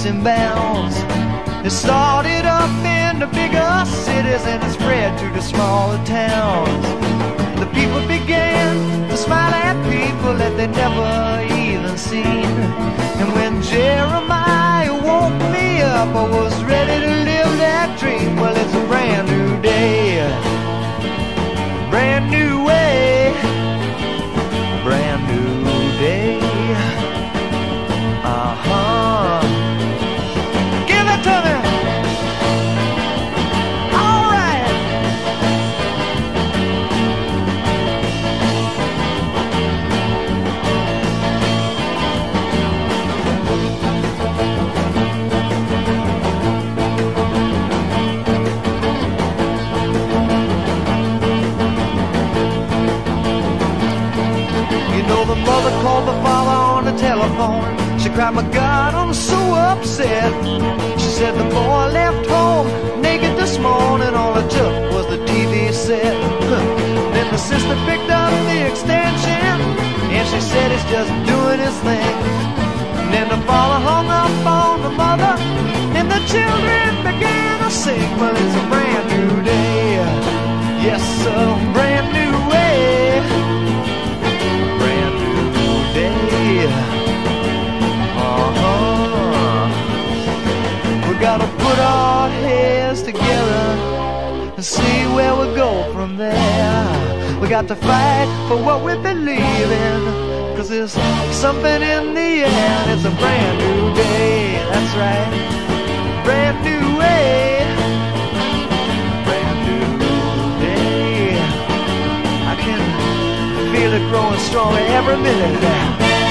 and bounds. It started up in the bigger cities and it spread to the smaller towns. The people began to smile at people that they never even seen. And when Jeremiah woke me up, I was ready to live that dream. Well, it's a brand new day, brand new way, brand new day. Give it to me. Mother called the father on the telephone. She cried, my God, I'm so upset. She said the boy left home naked this morning. All it took was the TV set. Then the sister picked up the extension and she said he's just doing his thing. And then the father hung up on the mother and the children began to sing. Well, it's a brand new day. Yes, a brand new way. We gotta put our heads together and see where we go from there. We got to fight for what we believe in, 'cause there's something in the air. It's a brand new day, that's right. Brand new way, brand new day. I can feel it growing stronger every minute now.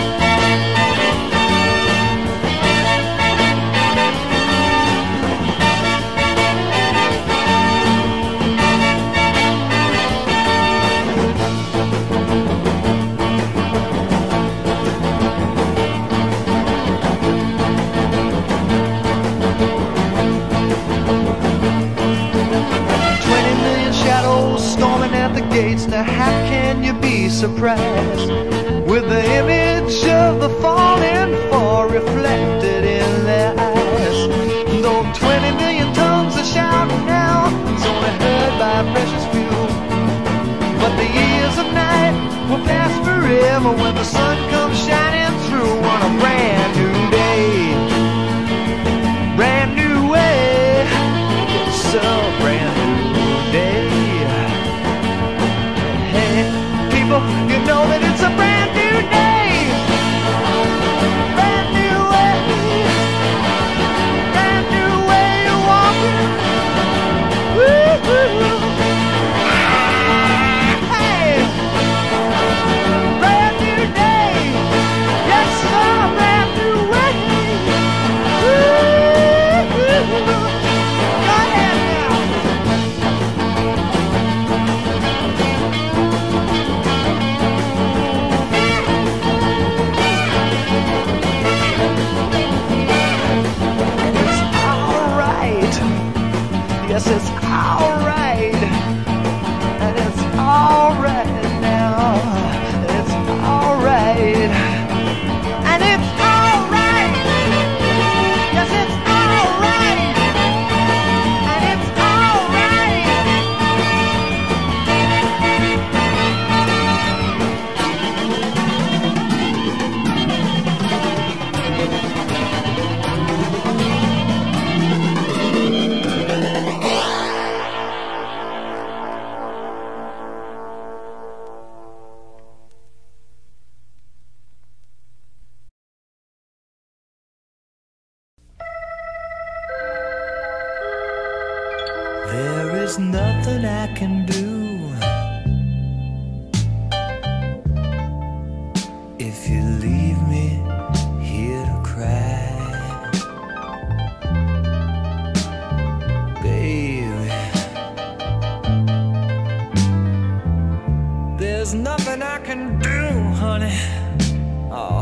20 million shadows storming at the gates. Now how can you be surprised with the image of the falling fall reflected in their eyes? Though 20 million tongues are shouting now, it's only heard by a precious few. But the years of night will pass forever when the sun comes shining through on a brand new day, brand new way. It's a brand new day. Hey, people, you know that it's a brand new day. Brand new way. Brand new way of walking. Woo-hoo. Hey, brand new day. Yes, sir, brand new way. Woo-hoo. Go ahead now. Yes, it's alright, and it's alright now. It's alright, and it's alright. Yes, it's alright, and it's alright. There is nothing I can do if you leave me here to cry, baby. There's nothing I can do, honey. Oh,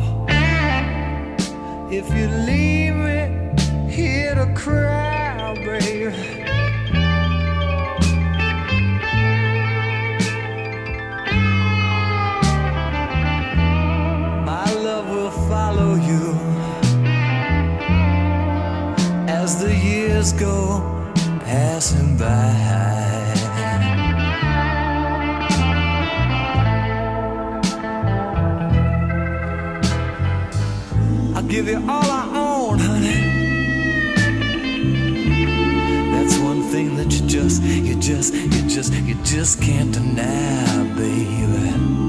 if you leave me here to cry, baby. Follow you years go passing by. I'll give you all I own, honey. That's one thing that you just can't deny, baby.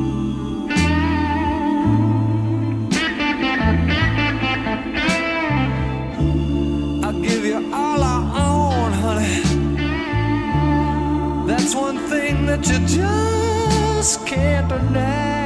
I'll give you all I own, honey. That's one thing that you just can't deny.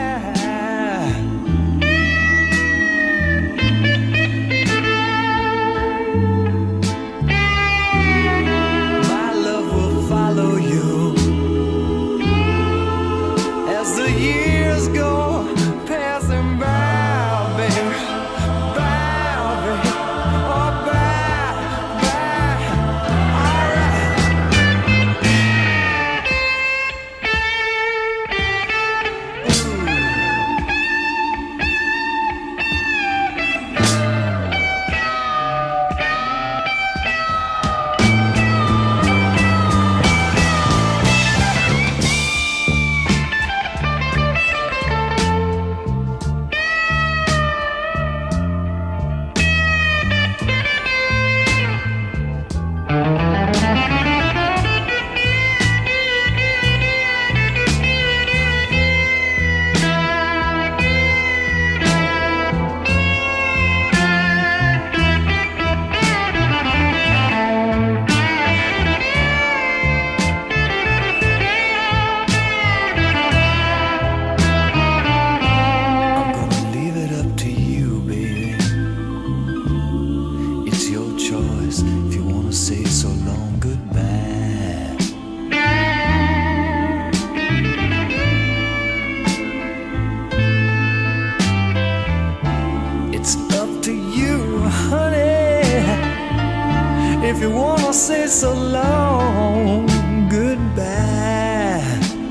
If you wanna say so long goodbye.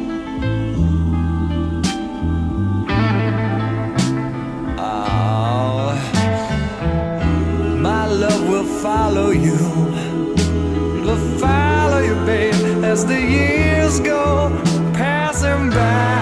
Oh, my love will follow you. It'll follow you, babe, as the years go passing by.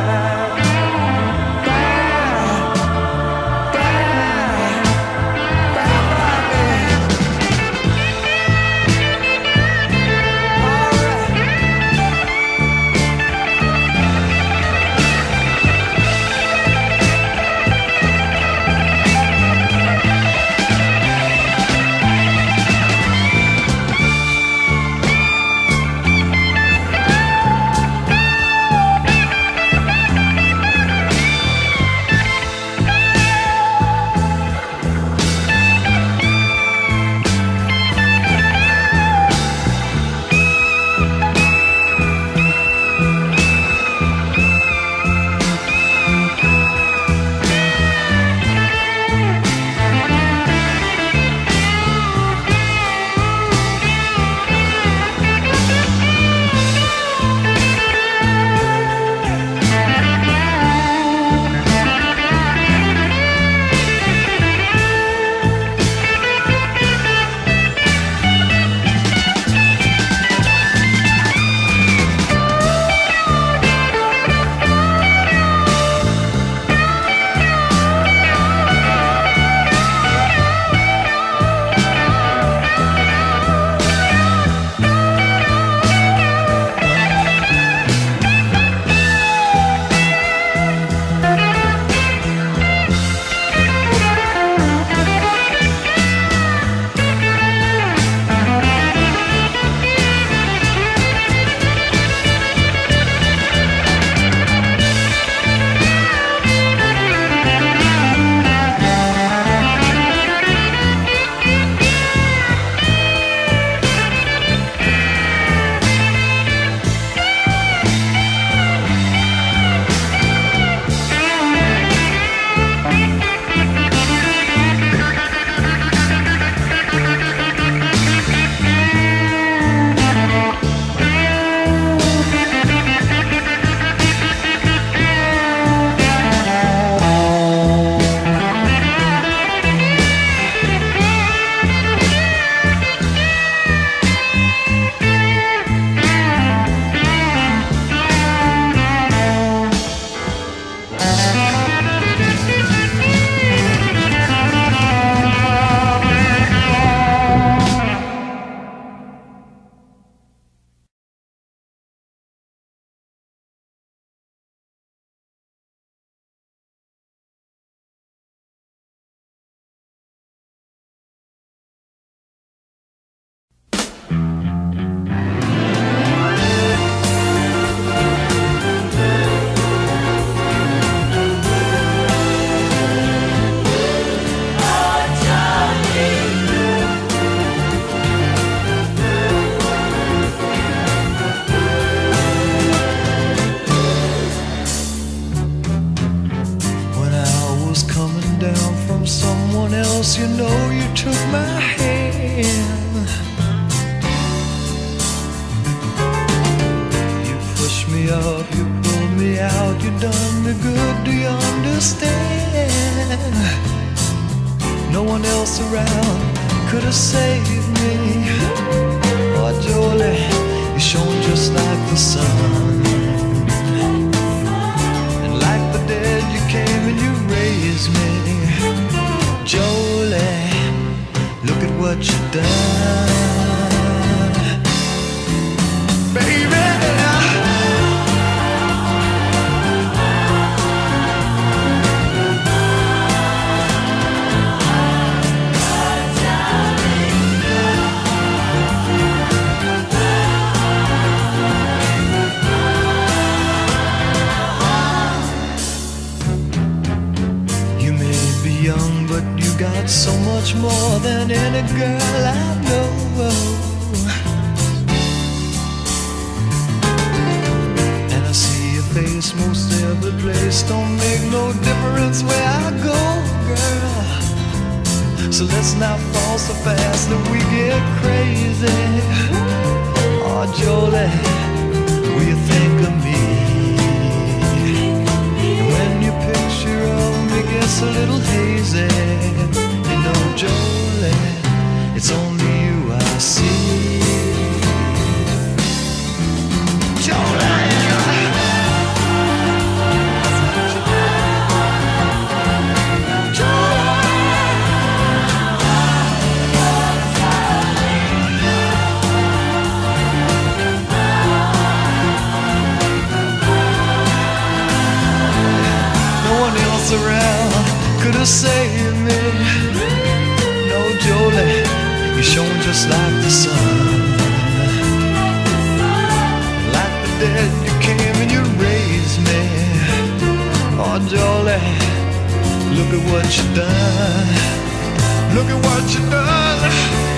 you done me good, do you understand? No one else around could have saved me. Oh, Jolie, you shone just like the sun, and like the dead you came and you raised me. Jolie, look at what you've done, baby. Young, but you got so much more than any girl I know. And I see your face most every place. Don't make no difference where I go, girl. So let's not fall so fast that we get crazy. Oh, Jolie, will you think of me? When your picture of me gets a little hazy, you know, Jolie, it's only you I see. Jolie, around could have saved me. No, Jolie, you shone just like the sun, like the dead you came and you raised me. Oh, Jolie, look at what you done. Look at what you done.